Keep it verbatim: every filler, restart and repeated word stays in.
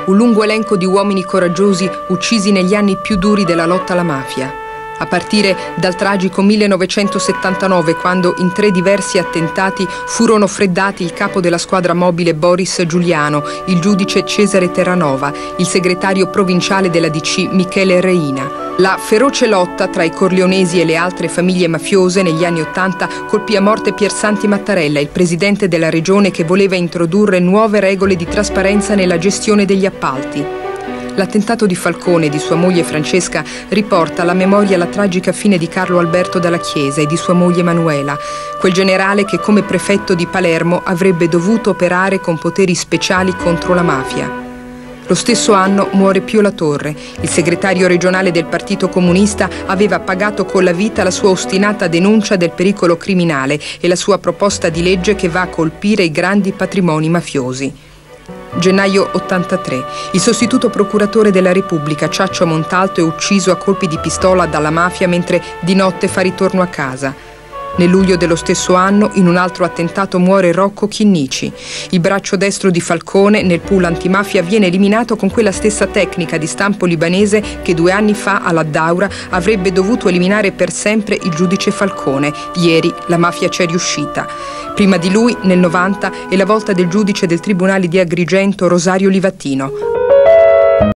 un lungo elenco di uomini coraggiosi uccisi negli anni più duri della lotta alla mafia. A partire dal tragico millenovecentosettantanove, quando in tre diversi attentati furono freddati il capo della squadra mobile Boris Giuliano, il giudice Cesare Terranova, il segretario provinciale della D C Michele Reina. La feroce lotta tra i corleonesi e le altre famiglie mafiose negli anni Ottanta colpì a morte Piersanti Mattarella, il presidente della regione che voleva introdurre nuove regole di trasparenza nella gestione degli appalti. L'attentato di Falcone e di sua moglie Francesca riporta alla memoria la tragica fine di Carlo Alberto Dalla Chiesa e di sua moglie Manuela, quel generale che come prefetto di Palermo avrebbe dovuto operare con poteri speciali contro la mafia. Lo stesso anno muore Pio La Torre. Il segretario regionale del Partito Comunista aveva pagato con la vita la sua ostinata denuncia del pericolo criminale e la sua proposta di legge che va a colpire i grandi patrimoni mafiosi. Gennaio ottantatré. Il sostituto procuratore della Repubblica, Ciaccio Montalto, è ucciso a colpi di pistola dalla mafia mentre di notte fa ritorno a casa. Nel luglio dello stesso anno, in un altro attentato, muore Rocco Chinnici. Il braccio destro di Falcone nel pool antimafia viene eliminato con quella stessa tecnica di stampo libanese che due anni fa all'Addaura avrebbe dovuto eliminare per sempre il giudice Falcone. Ieri la mafia c'è riuscita. Prima di lui, nel novanta, è la volta del giudice del Tribunale di Agrigento Rosario Livatino.